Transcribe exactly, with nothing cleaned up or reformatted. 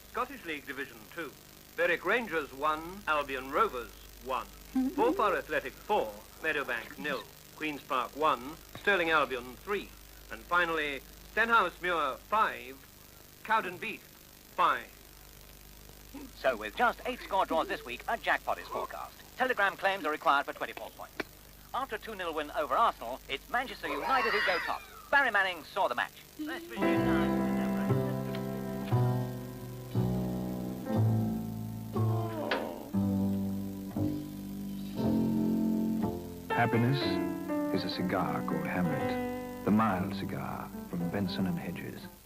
Scottish League Division two. Berwick Rangers one, Albion Rovers one. Forfar Athletic four, Meadowbank nil. Queen's Park one, Stirling Albion three. And finally, Stenhouse Muir five, Cowden Beat five. So with just eight score draws this week, a jackpot is forecast. Telegram claims are required for twenty-four points. After a two nil win over Arsenal, it's Manchester United who go top. Barry Manning saw the match. Happiness is a cigar called Hamlet, the mild cigar from Benson and Hedges.